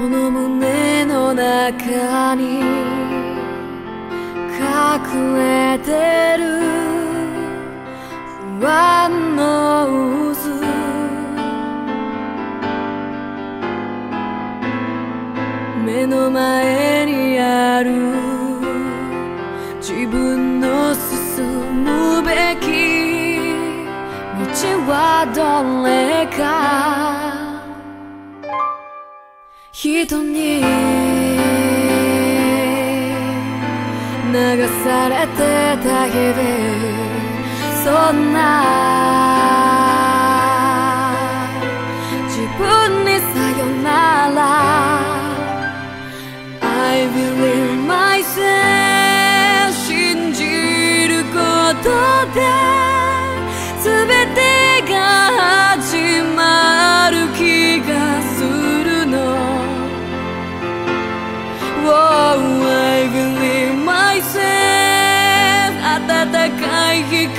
の胸の中に隠れてる不安の渦、目の前にある自分の進むべき道はどれか、人に流されてだけで、そんな自分にさよなら。 I believe myself 信じることで全てが始まる気がするの。Oh, I believe myself 暖かい光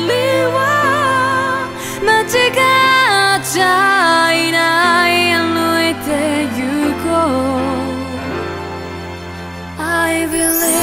は間違っちゃいない、歩いてゆこう。I believe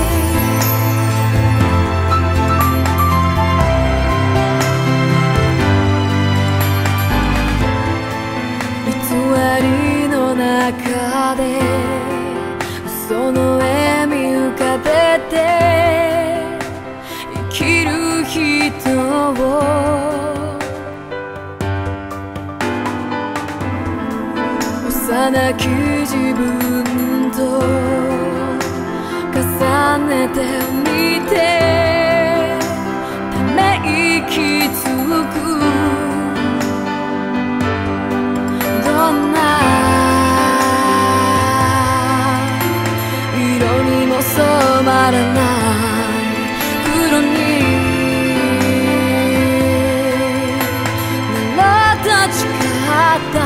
偽りの中で嘘の笑み浮かべて生きる人を幼き自分と重ねてみてため息つく。どんな色にも染まらない黒になら立ち返った